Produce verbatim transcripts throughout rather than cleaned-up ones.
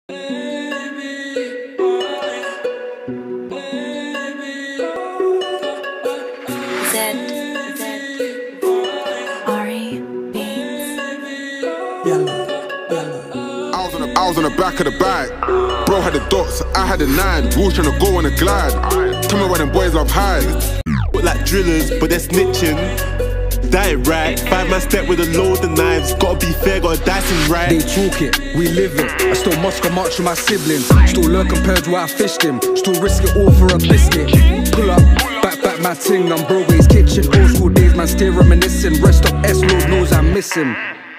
I was on the back of the bike. Bro had the dots, I had the nine. We was trying to go on a glide. Tell me why them boys love high. Look like drillers, but they're snitching. That ain't right. Five man step with a load of knives. Gotta be fair, gotta dice and right. They talk it, we live it. I still Moscow march with my siblings. Still lurk compared to where I fished him. Still risk it all for a biscuit. Pull up, back back my ting. I'm Broadway's kitchen. Old school days, man, still reminiscing. Rest up, S Lord knows I miss him.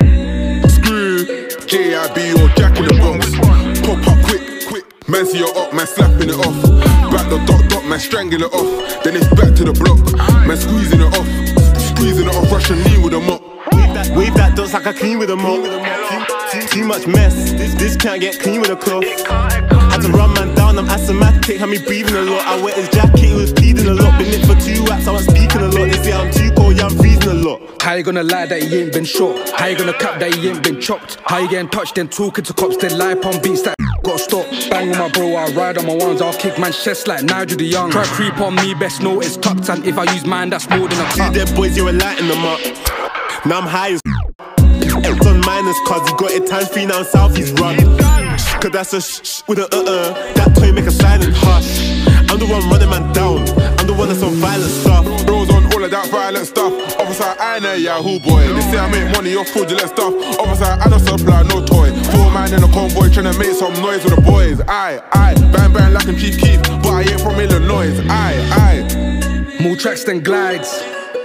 Screw J I B or Jack in the Bronx. Pop up quick, quick. Man see you up, man slapping it off. Back the dot dot, man strangling it off. Then it's back to the block, man squeezing it off. Squeezing it off, Russian lean with a mop. Wave that, wave that dots like I clean with a mop. Too, too, too much mess, this, this can't get clean with a cloth. Had to run man down, I'm asthmatic, had me breathing a lot. I wet his jacket, he was bleeding a lot. Been lit for two whacks, I was speaking a lot. They say I'm too cold, yeah I'm freezing a lot. How you gonna lie that he ain't been shot? How you gonna cap that he ain't been chopped? How you getting touched then talking to cops? Then lie on beats that gotta stop. Bang with my bro, I ride on my ones. I'll kick man's chest like Nigel the Young. Try creep on me, best know it's tucked. And if I use mine, that's more than a cup. Two dead boys, you're lighting them up. Now I'm high as X on minus cause he got it times three now south he's run. Cause that's a sh sh with a uh uh. That toy make a silent hush. I'm the one running man down. I'm the one that's on violent stuff. Bros on all of that violent stuff. Officer, I know Yahoo boy. They say I make money off fraudulent stuff. Officer, I don't supply no toy. Four man in a convoy trying to make some noise with the boys. Aye, aye, bang bang like I'm Chief Keef, but I ain't from Illinois. Aye, aye. More tracks than glides.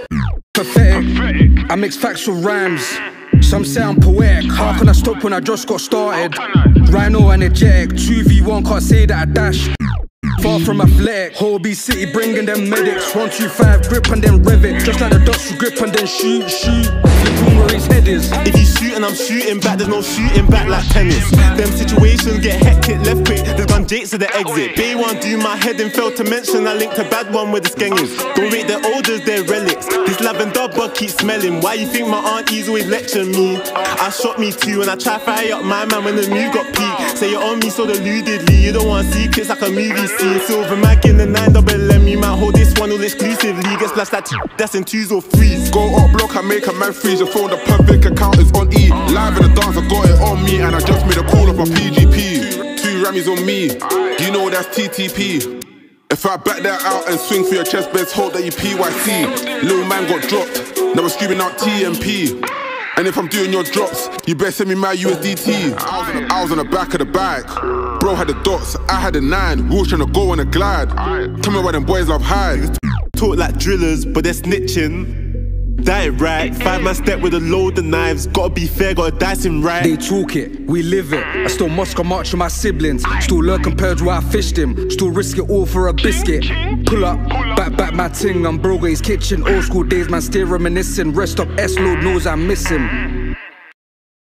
Pathetic. I mix facts with rhymes. Some say I'm poetic. How can I stop when I just got started? Rhino energetic. two v one, can't say that I dash. Far from athletic. Holby City bringing them medics. one two five, grip and then rev it. Just like the dots, you grip and then shoot, shoot. Flip where his head is. If you shoot and I'm shooting back, there's no shooting back like tennis. Them situations get hectic, left quick. There's gun jakes to the exit. They want do my head and fail to mention I linked a bad one with the skengers. Don't rate their odors, they're relics. This lavender bug keeps smelling. Why you think my aunties always lecture me? I shot me too and I try fire up my man when the mood got peaked. Say you're on me so deludedly. You don't want secrets like a movie scene. Silver Mac in the nine double M. You might hold this one all exclusively. Get splashed that t that's in twos or threes. Go up block and make a man freeze. Your phone, the perfect account is on E. Live in the dance, I got it on me. And I just made a call off a P G P. Two Rammies on me, you know that's T T P. If I back that out and swing for your chest, best hope that you P Y C. Little man got dropped, now we're screaming out T M P. And if I'm doing your drops, you better send me my U S D T. I was, on the, I was on the back of the bike. Bro had the dots, I had the nine. We was trying to go on a glide. Tell me why them boys love high. Talk like drillers, but they're snitching. That ain't right. Five man step with a load of knives. Gotta be fair, gotta dice and right. They talk it, we live it. I still Moscow march with my siblings. Still lurk compared to where I fished him. Still risk it all for a biscuit. Pull up, back back my ting. I'm Broadway's kitchen. Old school days, man, still reminiscing. Rest up, S Lord knows I miss him.